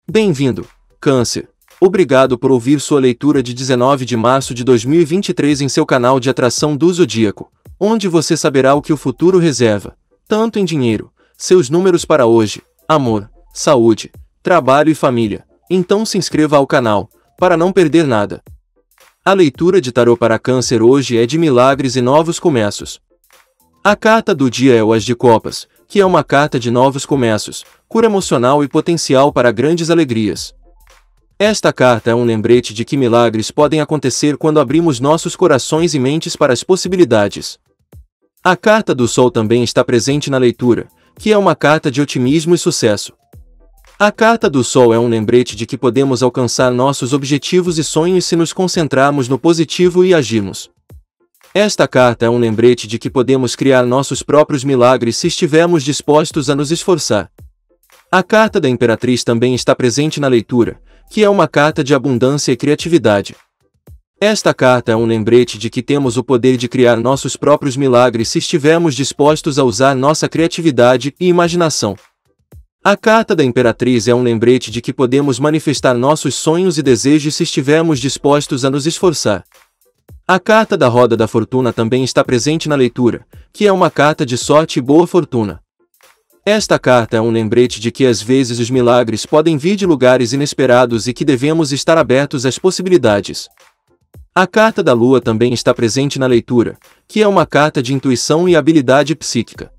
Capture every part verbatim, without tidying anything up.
Bem-vindo, Câncer. Obrigado por ouvir sua leitura de dezenove de março de dois mil e vinte e três em seu canal de atração do Zodíaco, onde você saberá o que o futuro reserva, tanto em dinheiro, seus números para hoje, amor, saúde, trabalho e família. Então se inscreva ao canal, para não perder nada. A leitura de tarô para Câncer hoje é de milagres e novos começos. A carta do dia é o As de Copas, que é uma carta de novos começos, cura emocional e potencial para grandes alegrias. Esta carta é um lembrete de que milagres podem acontecer quando abrimos nossos corações e mentes para as possibilidades. A carta do Sol também está presente na leitura, que é uma carta de otimismo e sucesso. A carta do Sol é um lembrete de que podemos alcançar nossos objetivos e sonhos se nos concentrarmos no positivo e agirmos. Esta carta é um lembrete de que podemos criar nossos próprios milagres se estivermos dispostos a nos esforçar. A carta da Imperatriz também está presente na leitura, que é uma carta de abundância e criatividade. Esta carta é um lembrete de que temos o poder de criar nossos próprios milagres se estivermos dispostos a usar nossa criatividade e imaginação. A carta da Imperatriz é um lembrete de que podemos manifestar nossos sonhos e desejos se estivermos dispostos a nos esforçar. A carta da Roda da Fortuna também está presente na leitura, que é uma carta de sorte e boa fortuna. Esta carta é um lembrete de que às vezes os milagres podem vir de lugares inesperados e que devemos estar abertos às possibilidades. A carta da Lua também está presente na leitura, que é uma carta de intuição e habilidade psíquica.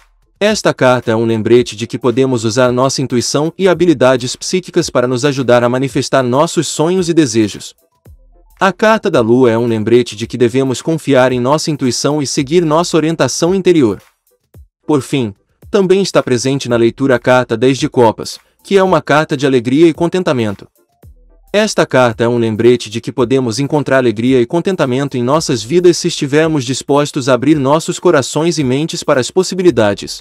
Esta carta é um lembrete de que podemos usar nossa intuição e habilidades psíquicas para nos ajudar a manifestar nossos sonhos e desejos. A carta da Lua é um lembrete de que devemos confiar em nossa intuição e seguir nossa orientação interior. Por fim, também está presente na leitura a carta dez de Copas, que é uma carta de alegria e contentamento. Esta carta é um lembrete de que podemos encontrar alegria e contentamento em nossas vidas se estivermos dispostos a abrir nossos corações e mentes para as possibilidades.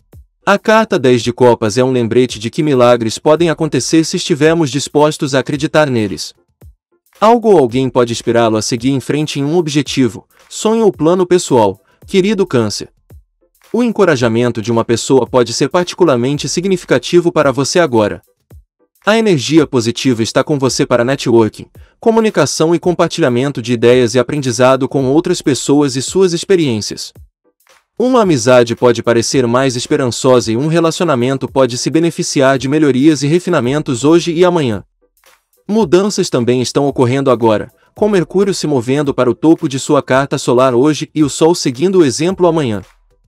A carta dez de Copas é um lembrete de que milagres podem acontecer se estivermos dispostos a acreditar neles. Algo ou alguém pode inspirá-lo a seguir em frente em um objetivo, sonho ou plano pessoal, querido Câncer. O encorajamento de uma pessoa pode ser particularmente significativo para você agora. A energia positiva está com você para networking, comunicação e compartilhamento de ideias e aprendizado com outras pessoas e suas experiências. Uma amizade pode parecer mais esperançosa e um relacionamento pode se beneficiar de melhorias e refinamentos hoje e amanhã. Mudanças também estão ocorrendo agora, com Mercúrio se movendo para o topo de sua carta solar hoje e o Sol seguindo o exemplo amanhã.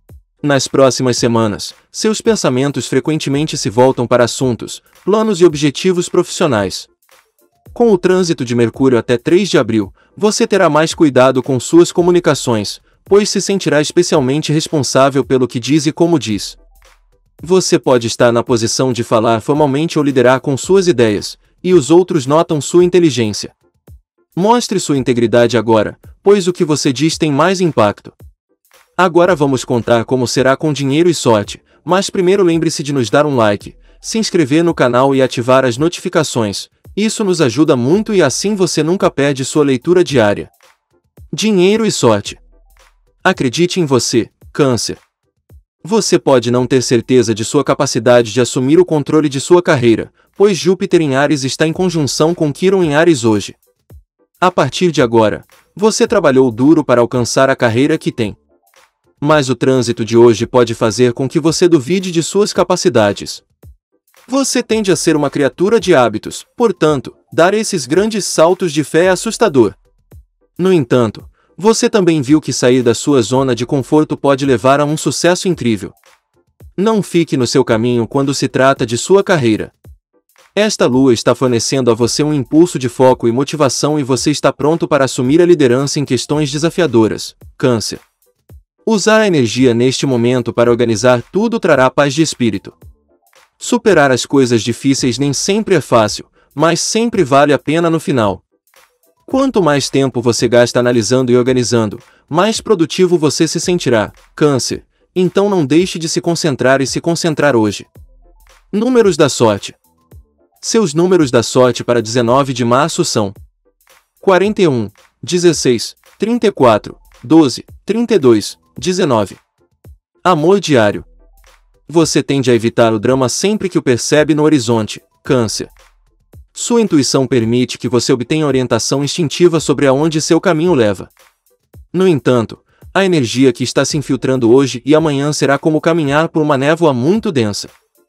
Nas próximas semanas, seus pensamentos frequentemente se voltam para assuntos, planos e objetivos profissionais. Com o trânsito de Mercúrio até três de abril, você terá mais cuidado com suas comunicações, pois se sentirá especialmente responsável pelo que diz e como diz. Você pode estar na posição de falar formalmente ou liderar com suas ideias, e os outros notam sua inteligência. Mostre sua integridade agora, pois o que você diz tem mais impacto. Agora vamos contar como será com dinheiro e sorte, mas primeiro lembre-se de nos dar um like, se inscrever no canal e ativar as notificações, isso nos ajuda muito e assim você nunca perde sua leitura diária. Dinheiro e sorte. Acredite em você, Câncer. Você pode não ter certeza de sua capacidade de assumir o controle de sua carreira, pois Júpiter em Áries está em conjunção com Quirón em Áries hoje. A partir de agora, você trabalhou duro para alcançar a carreira que tem. Mas o trânsito de hoje pode fazer com que você duvide de suas capacidades. Você tende a ser uma criatura de hábitos, portanto, dar esses grandes saltos de fé é assustador. No entanto, você também viu que sair da sua zona de conforto pode levar a um sucesso incrível. Não fique no seu caminho quando se trata de sua carreira. Esta lua está fornecendo a você um impulso de foco e motivação e você está pronto para assumir a liderança em questões desafiadoras, Câncer. Usar a energia neste momento para organizar tudo trará paz de espírito. Superar as coisas difíceis nem sempre é fácil, mas sempre vale a pena no final. Quanto mais tempo você gasta analisando e organizando, mais produtivo você se sentirá, Câncer, então não deixe de se concentrar e se concentrar hoje. Números da sorte. Seus números da sorte para dezenove de março são quarenta e um, dezesseis, trinta e quatro, doze, trinta e dois, dezenove. Amor diário. Você tende a evitar o drama sempre que o percebe no horizonte, Câncer. Sua intuição permite que você obtenha orientação instintiva sobre aonde seu caminho leva. No entanto, a energia que está se infiltrando hoje e amanhã será como caminhar por uma névoa muito densa.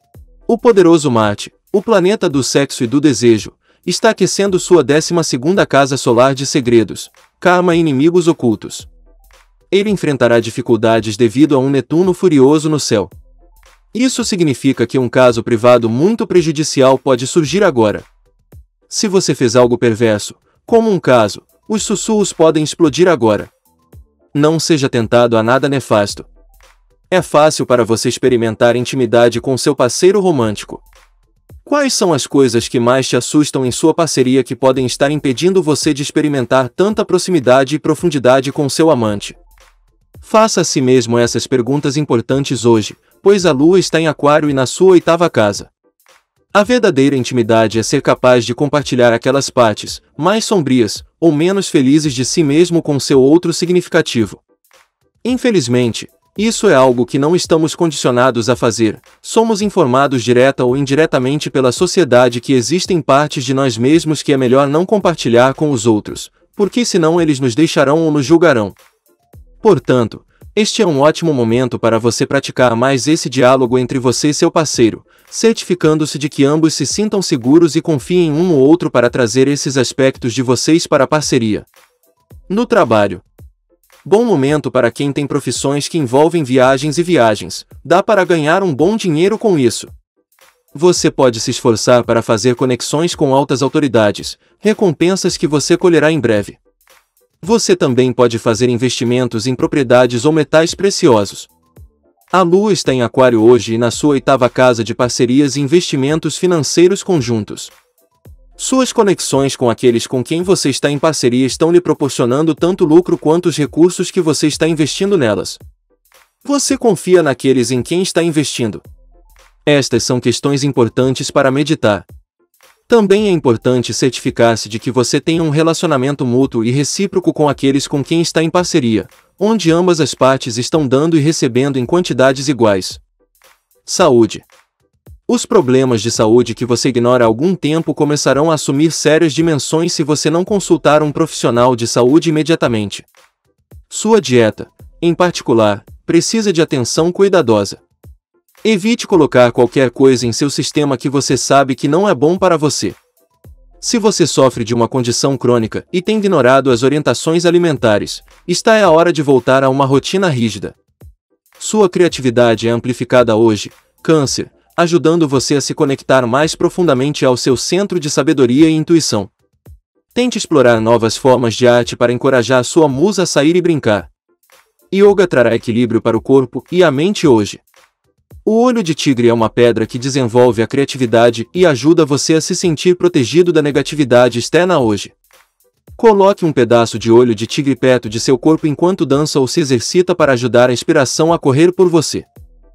O poderoso Marte, o planeta do sexo e do desejo, está aquecendo sua décima segunda casa solar de segredos, karma e inimigos ocultos. Ele enfrentará dificuldades devido a um Netuno furioso no céu. Isso significa que um caso privado muito prejudicial pode surgir agora. Se você fez algo perverso, como um caso, os sussurros podem explodir agora. Não seja tentado a nada nefasto. É fácil para você experimentar intimidade com seu parceiro romântico. Quais são as coisas que mais te assustam em sua parceria que podem estar impedindo você de experimentar tanta proximidade e profundidade com seu amante? Faça a si mesmo essas perguntas importantes hoje, pois a Lua está em Aquário e na sua oitava casa. A verdadeira intimidade é ser capaz de compartilhar aquelas partes, mais sombrias, ou menos felizes de si mesmo com seu outro significativo. Infelizmente, isso é algo que não estamos condicionados a fazer. Somos informados direta ou indiretamente pela sociedade que existem partes de nós mesmos que é melhor não compartilhar com os outros, porque senão eles nos deixarão ou nos julgarão. Portanto, este é um ótimo momento para você praticar mais esse diálogo entre você e seu parceiro, certificando-se de que ambos se sintam seguros e confiem um no outro para trazer esses aspectos de vocês para a parceria. No trabalho. Bom momento para quem tem profissões que envolvem viagens e viagens. Dá para ganhar um bom dinheiro com isso. Você pode se esforçar para fazer conexões com altas autoridades, recompensas que você colherá em breve. Você também pode fazer investimentos em propriedades ou metais preciosos. A Lua está em Aquário hoje e na sua oitava casa de parcerias e investimentos financeiros conjuntos. Suas conexões com aqueles com quem você está em parceria estão lhe proporcionando tanto lucro quanto os recursos que você está investindo nelas. Você confia naqueles em quem está investindo? Estas são questões importantes para meditar. Também é importante certificar-se de que você tenha um relacionamento mútuo e recíproco com aqueles com quem está em parceria, onde ambas as partes estão dando e recebendo em quantidades iguais. Saúde. Os problemas de saúde que você ignora há algum tempo começarão a assumir sérias dimensões se você não consultar um profissional de saúde imediatamente. Sua dieta, em particular, precisa de atenção cuidadosa. Evite colocar qualquer coisa em seu sistema que você sabe que não é bom para você. Se você sofre de uma condição crônica e tem ignorado as orientações alimentares, está é a hora de voltar a uma rotina rígida. Sua criatividade é amplificada hoje, Câncer, ajudando você a se conectar mais profundamente ao seu centro de sabedoria e intuição. Tente explorar novas formas de arte para encorajar sua musa a sair e brincar. Yoga trará equilíbrio para o corpo e a mente hoje. O olho de tigre é uma pedra que desenvolve a criatividade e ajuda você a se sentir protegido da negatividade externa hoje. Coloque um pedaço de olho de tigre perto de seu corpo enquanto dança ou se exercita para ajudar a inspiração a correr por você.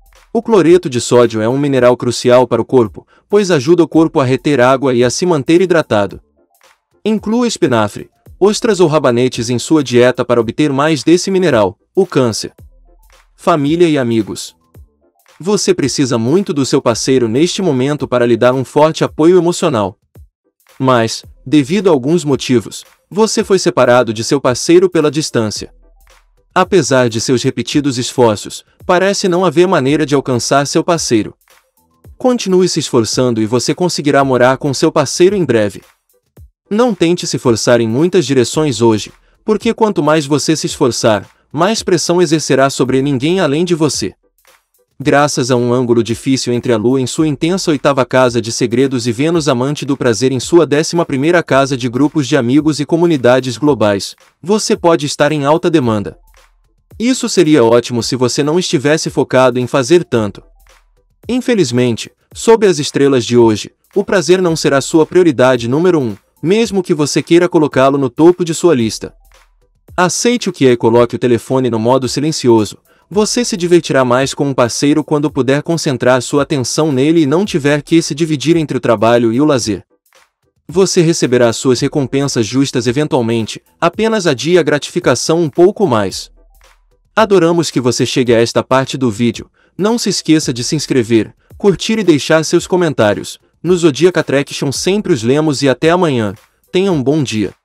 O cloreto de sódio é um mineral crucial para o corpo, pois ajuda o corpo a reter água e a se manter hidratado. Inclua espinafre, ostras ou rabanetes em sua dieta para obter mais desse mineral. O Câncer. Família e amigos. Você precisa muito do seu parceiro neste momento para lhe dar um forte apoio emocional. Mas, devido a alguns motivos, você foi separado de seu parceiro pela distância. Apesar de seus repetidos esforços, parece não haver maneira de alcançar seu parceiro. Continue se esforçando e você conseguirá morar com seu parceiro em breve. Não tente se forçar em muitas direções hoje, porque quanto mais você se esforçar, mais pressão exercerá sobre ninguém além de você. Graças a um ângulo difícil entre a Lua em sua intensa oitava casa de segredos e Vênus amante do prazer em sua décima primeira casa de grupos de amigos e comunidades globais, você pode estar em alta demanda. Isso seria ótimo se você não estivesse focado em fazer tanto. Infelizmente, sob as estrelas de hoje, o prazer não será sua prioridade número um, mesmo que você queira colocá-lo no topo de sua lista. Aceite o que é e coloque o telefone no modo silencioso. Você se divertirá mais com um parceiro quando puder concentrar sua atenção nele e não tiver que se dividir entre o trabalho e o lazer. Você receberá suas recompensas justas eventualmente, apenas adie a gratificação um pouco mais. Adoramos que você chegue a esta parte do vídeo. Não se esqueça de se inscrever, curtir e deixar seus comentários. No Zodiac Attraction sempre os lemos e até amanhã. Tenha um bom dia.